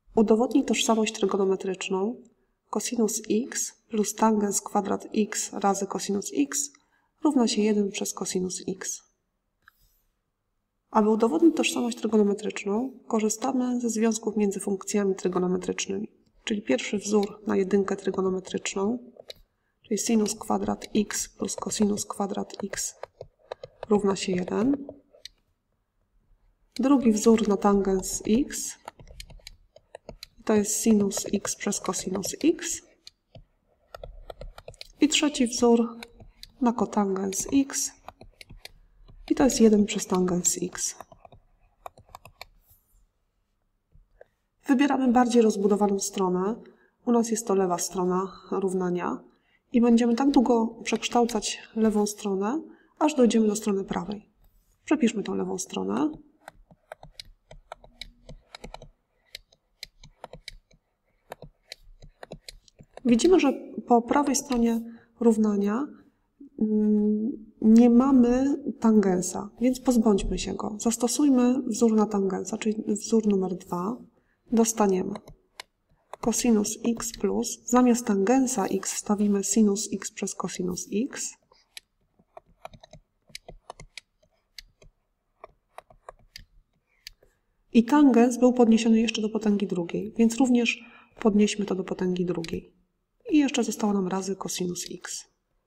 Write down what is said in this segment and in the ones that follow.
Udowodnij tożsamość trygonometryczną cosinus x plus tangens kwadrat x razy cosinus x równa się 1 przez cosinus x. Aby udowodnić tożsamość trygonometryczną, korzystamy ze związków między funkcjami trygonometrycznymi. Czyli pierwszy wzór na jedynkę trygonometryczną, czyli sinus kwadrat x plus cosinus kwadrat x równa się 1. Drugi wzór na tangens x, to jest sinus x przez cosinus x. I trzeci wzór na kotangens x, i to jest 1 przez tangens x. Wybieramy bardziej rozbudowaną stronę. U nas jest to lewa strona równania i będziemy tak długo przekształcać lewą stronę, aż dojdziemy do strony prawej. Przepiszmy tą lewą stronę. Widzimy, że po prawej stronie równania nie mamy tangensa, więc pozbądźmy się go. Zastosujmy wzór na tangensa, czyli wzór numer 2. Dostaniemy cosinus x plus, zamiast tangensa x wstawimy sinus x przez cosinus x. I tangens był podniesiony jeszcze do potęgi drugiej, więc również podnieśmy to do potęgi drugiej. I jeszcze zostało nam razy cosinus x.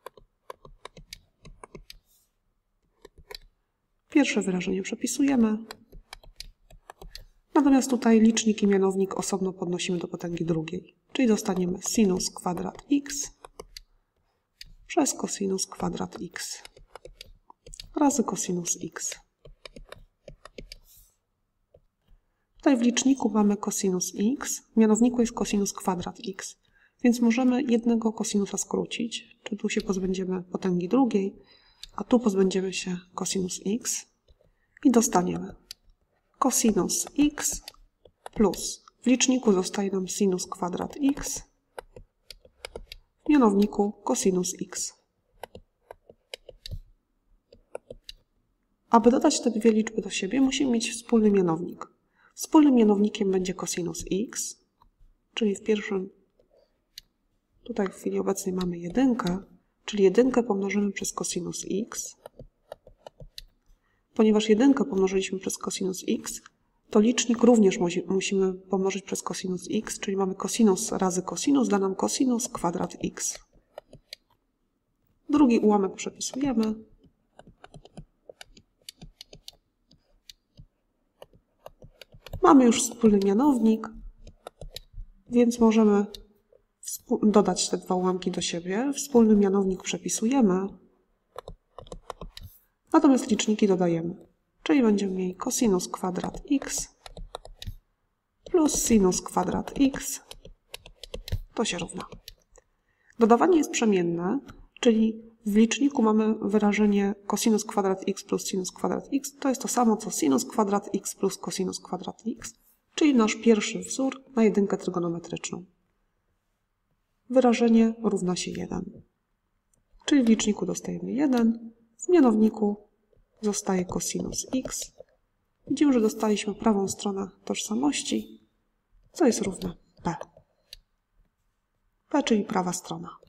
Pierwsze wyrażenie przepisujemy. Natomiast tutaj licznik i mianownik osobno podnosimy do potęgi drugiej. Czyli dostaniemy sinus kwadrat x przez cosinus kwadrat x razy cosinus x. Tutaj w liczniku mamy cosinus x, w mianowniku jest cosinus kwadrat x. Więc możemy jednego kosinusa skrócić, czyli tu się pozbędziemy potęgi drugiej, a tu pozbędziemy się cosinus x i dostaniemy cosinus x plus w liczniku zostaje nam sinus kwadrat x, w mianowniku cosinus x. Aby dodać te dwie liczby do siebie, musimy mieć wspólny mianownik. Wspólnym mianownikiem będzie cosinus x, czyli w pierwszym, tutaj w chwili obecnej mamy jedynkę, czyli jedynkę pomnożymy przez cosinus x. Ponieważ jedynkę pomnożyliśmy przez cosinus x, to licznik również musimy pomnożyć przez cosinus x, czyli mamy cosinus razy cosinus, da nam cosinus kwadrat x. Drugi ułamek przepisujemy. Mamy już wspólny mianownik, więc możemy dodać te dwa ułamki do siebie. Wspólny mianownik przepisujemy, natomiast liczniki dodajemy. Czyli będziemy mieli cosinus kwadrat x plus sinus kwadrat x, to się równa. Dodawanie jest przemienne, czyli w liczniku mamy wyrażenie cosinus kwadrat x plus sinus kwadrat x, to jest to samo co sinus kwadrat x plus cosinus kwadrat x, czyli nasz pierwszy wzór na jedynkę trygonometryczną. Wyrażenie równa się 1. Czyli w liczniku dostajemy 1, w mianowniku zostaje cosinus x. Widzimy, że dostaliśmy prawą stronę tożsamości, co jest równe p. P, czyli prawa strona.